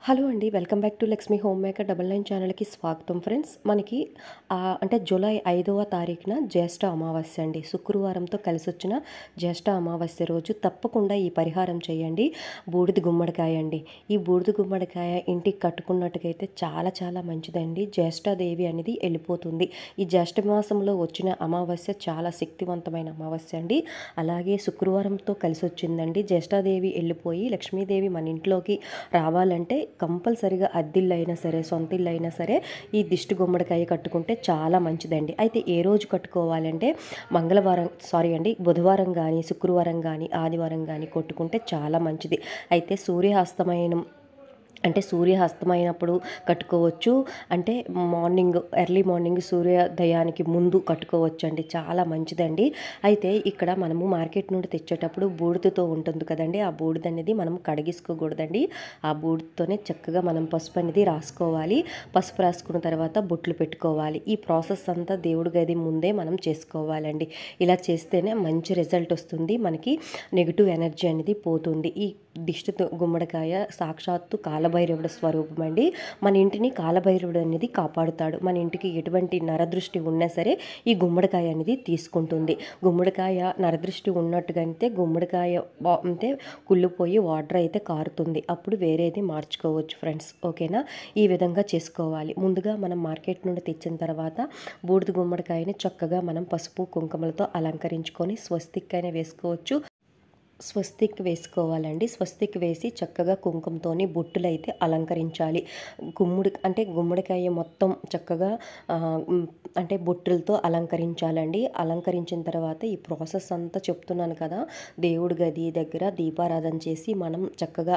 Hello అండి. Welcome back to Lakshmi home maker 99 ఛానల్‌కి స్వాగతం ఫ్రెండ్స్. మనకి అంటే జూలై 5వ తారీఖున జ్యేష్ఠ అమావాస్య అండి. శుక్రవారంతో కలిసొచ్చిన జ్యేష్ఠ అమావాస్య రోజు తప్పకుండా ఈ పరిహారం చేయండి. బూడిద గుమ్మడికాయ అండి. ఈ బూడిద గుమ్మడికాయ ఇంటికి కట్టుకున్నట్టుగైతే చాలా చాలా మంచిదండి. జ్యేష్ఠాదేవి అనేది వెళ్ళిపోతుంది. ఈ జ్యేష్ఠ మాసంలో వచ్చిన అమావాస్య చాలా శక్తివంతమైన అమావాస్య అండి. అలాగే శుక్రవారంతో కలిసొచ్చిందండి. జ్యేష్ఠాదేవి వెళ్ళిపోయి లక్ష్మీదేవి మన ఇంట్లోకి రావాలంటే కంపల్సరీగా అద్దిల్లు అయినా సరే, సొంత ఇల్లు అయినా సరే ఈ దిష్టి గుమ్మడికాయ కట్టుకుంటే చాలా మంచిదండి. అయితే ఏ రోజు కట్టుకోవాలంటే బుధవారం కానీ, శుక్రవారం కానీ, ఆదివారం కానీ కొట్టుకుంటే చాలా మంచిది. అయితే సూర్యాస్తమైనప్పుడు కట్టుకోవచ్చు. అంటే ఎర్లీ మార్నింగ్ సూర్యోదయానికి ముందు కట్టుకోవచ్చు అండి. చాలా మంచిదండి. అయితే ఇక్కడ మనము మార్కెట్ నుండి తెచ్చేటప్పుడు బూడిదతో ఉంటుంది కదండి. ఆ బూడిద అనేది మనం కడిగించుకోకూడదండి. ఆ బూడిదతోనే చక్కగా మనం పసుపు అనేది రాసుకోవాలి. పసుపు రాసుకున్న తర్వాత బొట్లు పెట్టుకోవాలి. ఈ ప్రాసెస్ అంతా దేవుడి గది ముందే మనం చేసుకోవాలండి. ఇలా చేస్తేనే మంచి రిజల్ట్ వస్తుంది. మనకి నెగిటివ్ ఎనర్జీ అనేది పోతుంది. ఈ దిష్టి గుమ్మడికాయ సాక్షాత్తు కాలభైరవుడు స్వరూపం అండి. మన ఇంటిని కాలభైరవుడు అనేది కాపాడుతాడు. మన ఇంటికి ఎటువంటి నరదృష్టి ఉన్నా సరే ఈ గుమ్మడికాయ అనేది తీసుకుంటుంది. గుమ్మడికాయ నరదృష్టి ఉన్నట్టుగంటే గుమ్మడికాయ అంటే కుళ్ళిపోయి వాటర్ అయితే కారుతుంది. అప్పుడు వేరేది మార్చుకోవచ్చు ఫ్రెండ్స్. ఓకేనా? ఈ విధంగా చేసుకోవాలి. ముందుగా మనం మార్కెట్ నుండి తెచ్చిన తర్వాత బూడిద గుమ్మడికాయని చక్కగా మనం పసుపు కుంకుమలతో అలంకరించుకొని స్వస్తిక్ అయినా వేసుకోవచ్చు. స్వస్తిక్ వేసుకోవాలండి. స్వస్తిక్ వేసి చక్కగా కుంకుమతోని బొట్టులు అయితే అలంకరించాలి. గుమ్మడికాయ మొత్తం చక్కగా అంటే బొట్టులతో అలంకరించాలండి. అలంకరించిన తర్వాత ఈ ప్రాసెస్ అంతా చెప్తున్నాను కదా, దేవుడి గది దగ్గర దీపారాధన చేసి మనం చక్కగా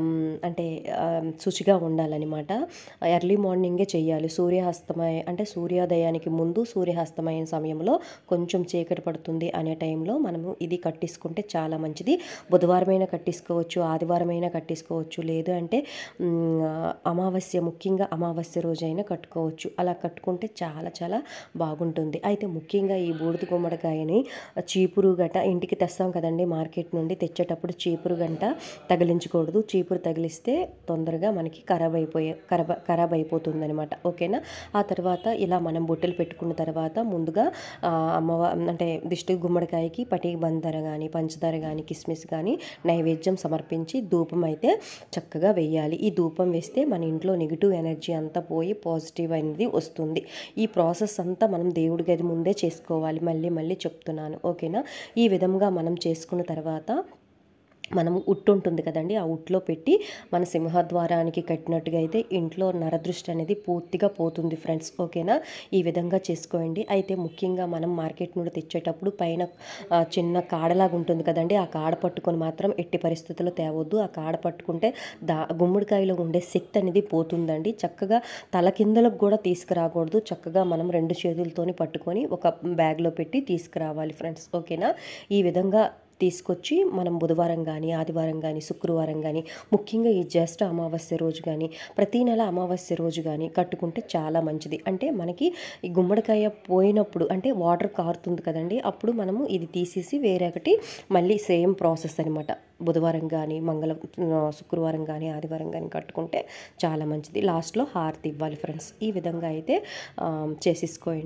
శుచిగా ఉండాలన్నమాట. ఎర్లీ మార్నింగే చేయాలి. సూర్యోదయానికి ముందు, సూర్యాస్తమయం సమయంలో కొంచెం చీకటి పడుతుంది అనే టైంలో మనము ఇది కట్టించుకుంటే చాలా మంచిది. బుధవారమైనా కట్టించుకోవచ్చు, ఆదివారమైనా కట్టించుకోవచ్చు, లేదు అంటే ముఖ్యంగా అమావాస్య రోజైనా కట్టుకోవచ్చు. అలా కట్టుకుంటే చాలా చాలా బాగుంటుంది. అయితే ముఖ్యంగా ఈ బూడిద గుమ్మడికాయని చీపురు గట ఇంటికి తెస్తాం కదండి మార్కెట్ నుండి, తెచ్చేటప్పుడు చీపురు గంట తగిలించకూడదు. చీపురు తగిలిస్తే తొందరగా మనకి ఖరాబ్ అయిపోతుంది అనమాట. ఓకేనా? ఆ తర్వాత ఇలా మనం బొట్టెలు పెట్టుకున్న తర్వాత ముందుగా దిష్టి గుమ్మడికాయకి పటికి బందర కానీ, పంచదార కానీ, కిస్మిస్ కానీ నైవేద్యం సమర్పించి ధూపం అయితే చక్కగా వేయాలి. ఈ ధూపం వేస్తే మన ఇంట్లో నెగిటివ్ ఎనర్జీ అంతా పోయి పాజిటివ్ అనేది వస్తుంది. ఈ ప్రాసెస్ అంతా మనం దేవుడి గది ముందే చేసుకోవాలి. మళ్ళీ చెప్తున్నాను. ఓకేనా? ఈ విధంగా మనం చేసుకున్న తర్వాత మనం ఉట్టు ఉంటుంది కదండి, ఆ ఉట్లో పెట్టి మన సింహద్వారానికి కట్టినట్టుగా అయితే ఇంట్లో నరదృష్టి అనేది పూర్తిగా పోతుంది ఫ్రెండ్స్. ఓకేనా? ఈ విధంగా చేసుకోండి. అయితే ముఖ్యంగా మనం మార్కెట్ నుండి తెచ్చేటప్పుడు పైన చిన్న కాడలాగా ఉంటుంది కదండి, ఆ కాడ పట్టుకొని మాత్రం ఎట్టి పరిస్థితుల్లో తేవద్దు. ఆ కాడ పట్టుకుంటే గుమ్మడికాయలో ఉండే శక్తి అనేది పోతుందండి. చక్కగా తల కిందలకు కూడా తీసుకురాకూడదు. చక్కగా మనం 2 చేతులతోని పట్టుకొని ఒక బ్యాగ్లో పెట్టి తీసుకురావాలి ఫ్రెండ్స్. ఓకేనా? ఈ విధంగా తీసుకొచ్చి మనం బుధవారం కానీ, ఆదివారం కానీ, శుక్రవారం కానీ, ముఖ్యంగా ఈ జ్యేష్ఠ అమావాస్య రోజు కానీ, ప్రతీ నెల అమావాస్య రోజు కానీ కట్టుకుంటే చాలా మంచిది. అంటే మనకి ఈ గుమ్మడికాయ పోయినప్పుడు అంటే వాటర్ కారుతుంది కదండి, అప్పుడు మనము ఇది తీసేసి వేరొకటి మళ్ళీ సేమ్ ప్రాసెస్ అనమాట. బుధవారం కానీ, శుక్రవారం కానీ, ఆదివారం కానీ కట్టుకుంటే చాలా మంచిది. లాస్ట్లో హారతి ఇవ్వాలి ఫ్రెండ్స్. ఈ విధంగా అయితే చేసేసుకోండి.